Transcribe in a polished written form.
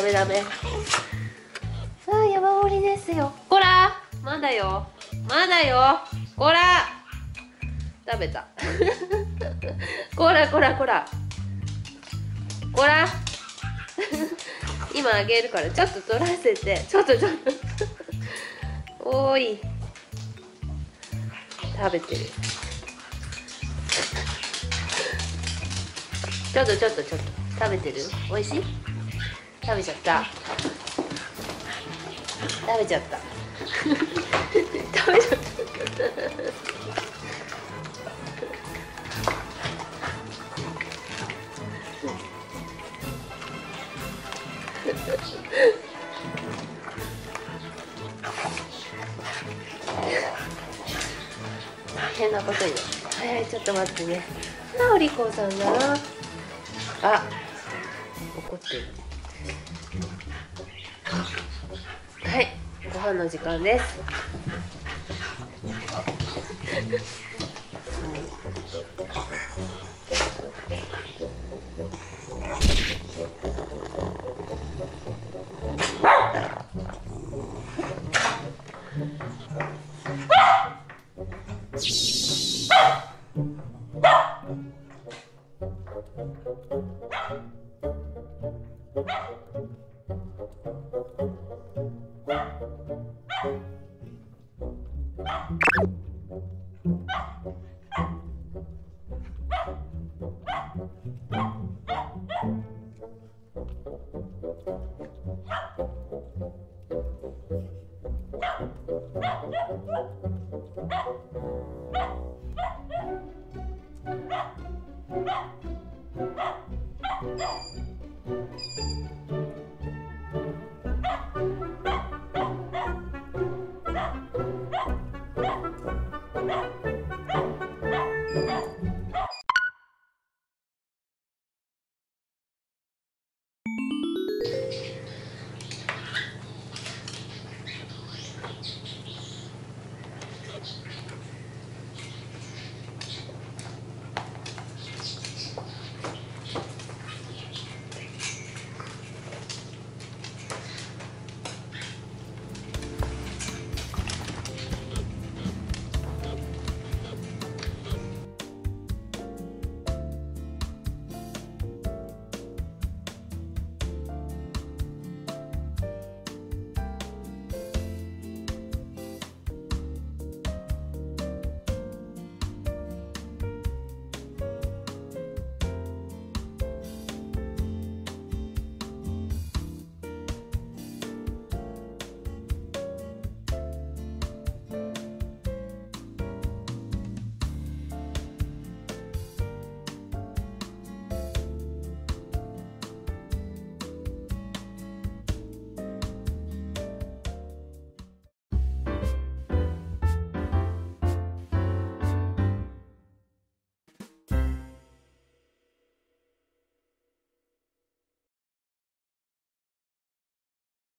メダメ。あー、山盛りですよ。こら、まだよ、まだよ、こら。食べた。こらこらこらこら。今あげるから、ちょっと取らせて。ちょっとおーい、食べてる。ちょっと食べてる。おいしい。食べちゃった。食べちゃった。食べちゃった。変なことに。はい、ちょっと待ってね。お利口さんだな。あ、怒ってる。はい、ご飯の時間です。